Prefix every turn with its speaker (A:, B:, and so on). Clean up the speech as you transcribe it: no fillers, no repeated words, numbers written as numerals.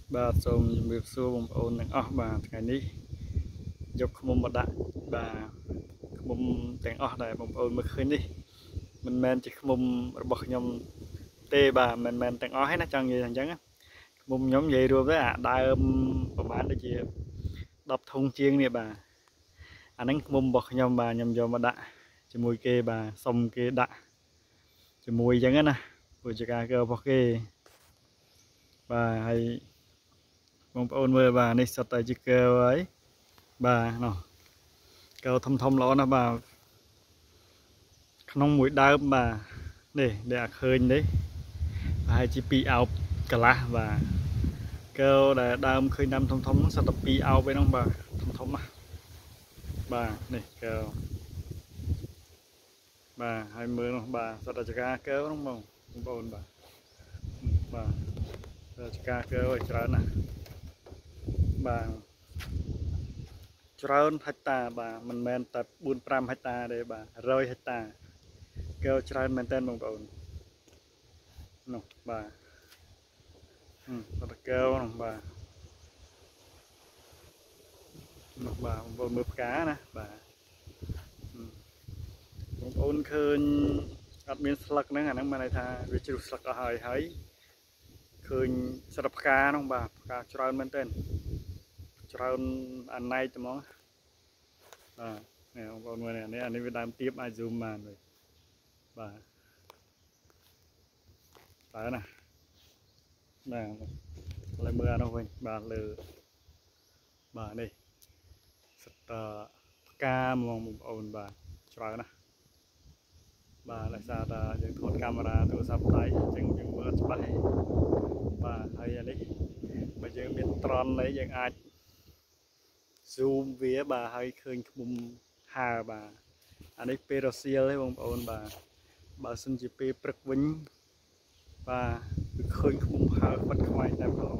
A: បាទសូមជម្រាបសួរបងប្អូនទាំងអស់បាទថ្ងៃនេះយកឃ្មុំមកដាក់បាទឃ្មុំទាំងអស់ដែលបងប្អូនមើលឃើញនេះមិនមែនជាឃ្មុំរបស់ខ្ញុំទេបាទមិនមែនទាំងអស់ទេណាចង់និយាយថាអញ្ចឹងឃ្មុំខ្ញុំនិយាយរួមទៅអាដើមប្រហែលដូចជា10ធុងជាងនេះបាទអាហ្នឹងឃ្មុំរបស់ខ្ញុំបាទខ្ញុំយកមកដាក់ជាមួយគេបាទសុំគេដាក់ជាមួយអញ្ចឹងណាព្រោះជាការកើរបស់គេបាទហើយបងប្អូនមើលបាទនេះសុទ្ធតែជាកើហើយបាទនោះកើធំល្អណាស់បាទក្នុងមួយដើមបាទនេះដែលឃើញនេះប្រហែលជា2អោបកន្លះបាទកើដែលដើមឃើញដើមធំហ្នឹងសុទ្ធតែ2អោបឯហ្នឹងបាទធំណាស់បាទនេះកើបាទហើយមើលនោះបាទសុទ្ធតែជាការកើហ្នឹងបងប្អូនបាទជាការកើឲ្យច្រើនណាស់បាទច្រើនហិកតាបាទមិនមែនតែ4-5ហិកតាទេបាទ100ហិកតាកើច្រើនមែនតើបងប្អូននោះបាទតកើនោះបាទនោះបាទបងប្អូនមើលផ្កាណាបាទបងប្អូនឃើញអត់មានស្លឹកហ្នឹងអាហ្នឹងមានន័យថាវាជ្រុះស្លឹកអស់ហើយឃើញស្រាប់ផ្កានោះបាទផ្កាច្រើនមែនតើច្រើនអាណែកហ្មងបាទនេះបងប្អូនមើលនេះអានេះវាដើមទៀបអាច zoom បានវិញបាទតើណាបាទឥឡូវមើលអានោះវិញបាទលើបាទនេះសិតផ្កាហ្មងបងប្អូនបាទច្រើនណាស់បាទដោយសារតែយើងថតកាមេរ៉ាទូរស័ព្ទដៃអញ្ចឹងយើងមើលច្បាស់បាទហើយអានេះបើយើងមានត្រន់អីយើងអាច zoom វាបាទហើយឃើញឃ្មុំហើបាទអានេះពេលរសៀលទេបងប្អូនបាទបើសិនជាពេលព្រឹកវិញបាទគឺឃើញឃ្មុំហើខ្វិតខ្វាយតែម្ដង